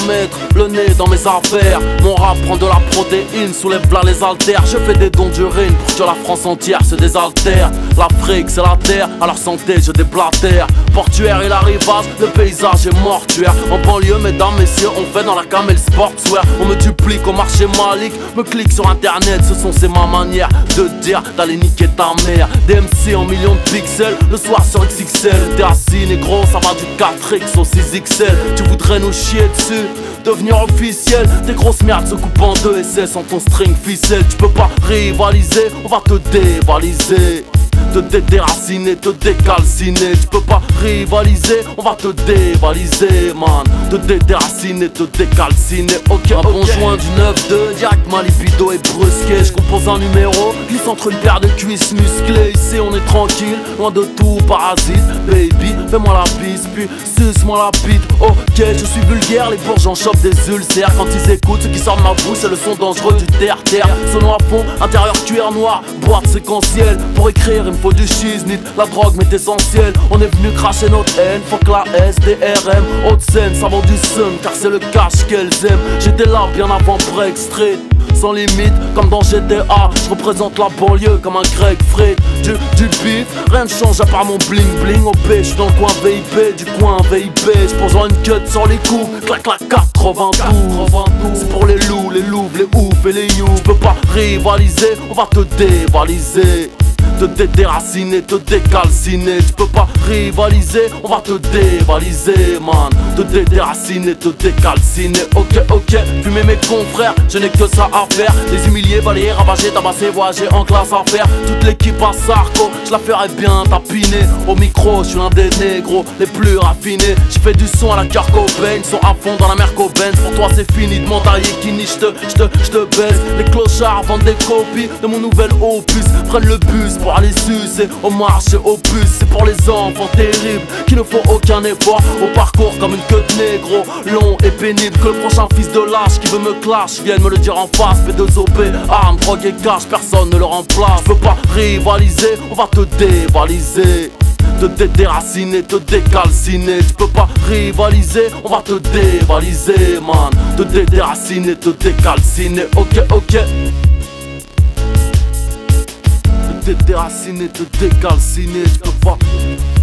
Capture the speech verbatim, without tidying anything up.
mettre le nez dans mes affaires. Mon rap prend de la protéine, soulève là les haltères. Je fais des dons d'urine pour que la France entière se désaltère. L'Afrique c'est la terre, à leur santé je déblatère. Portuaire et la rivage, le paysage est mortuaire. En banlieue, mesdames, messieurs, on fait dans la camel sportswear. On me duplique au marché Malik, me clique sur internet, ce sont c'est ma manière de dire d'aller niquer ta mère. D M C en millions de pixels, le soir sur X X L. T'es assis négro, ça va du quatre X au six X L. Tu voudrais nous chier dessus, devenir officiel. Tes grosses merdes se coupent en deux et c'est sans ton string ficelle. Tu peux pas rivaliser, on va te dévaliser. Te dédéraciner, te décalciner. Tu peux pas rivaliser, on va te dévaliser, man. Te dédéraciner, te décalciner. Ok, un bon joint du neuf deux, direct ma libido est brusquée. Je compose un numéro, glisse entre une paire de cuisses musclées. Ici on est tranquille, loin de tout parasite. Baby, fais-moi la bise, puis suce-moi la bite. Ok, je suis vulgaire, les bourges en chopent des ulcères. Quand ils écoutent, ce qui sort de ma bouche, c'est le son dangereux du terre-terre. Sonon à fond, intérieur cuir noir, boîte séquentielle. Pour écrire, il me faut du shiznit, la drogue m'est essentielle. On est venu cracher notre haine, fuck la S, D R M. Haute scène, ça vend du sun, car c'est le cash qu'elles aiment. J'étais là bien avant Break Street, sans limite, comme dans G T A. Je représente la banlieue comme un Greg Fred. Du, du beef, rien ne change à part mon bling bling. Au P, j'suis dans le coin V I P, du coin V I P. J'pose une cut sur les coups, clac clac quatre-vingt-douze. C'est pour les loups, les loups, les oufs et les you. J'peux pas rivaliser, on va te dévaliser. Te dédéraciner, te décalciner. Tu peux pas rivaliser, on va te dévaliser, man. Te dédéraciner, te décalciner. Ok, ok, fumer mes confrères, je n'ai que ça à faire. Les humilier, balayer, ravager, tabasser, voyager en classe à faire. Toute l'équipe à Sarko, je la ferai bien tapiner. Au micro, je suis l'un des négros les plus raffinés. Je fais du son à la Kurt Cobain, son à fond dans la Merco Benz. Pour toi c'est fini de m'entailler, Kini, j'te, j'te, j'te baise. Les clochards vendent des copies de mon nouvel opus. Prennent le bus pour aller sucer au marché au puce. C'est pour les enfants terribles qui ne font aucun effort. Au parcours comme une queue de négro, long et pénible. Que le prochain fils de lâche qui veut me clash vienne me le dire en face. P deux O P, armes, drogue et cash, personne ne le remplace. Je veux pas rivaliser, on va te dévaliser. Te dédéraciner, te décalciner. Tu peux pas rivaliser, on va te dévaliser, man. Te dédéraciner, te décalciner. Ok, ok. Te dédéraciner, te décalciner. Tu peux pas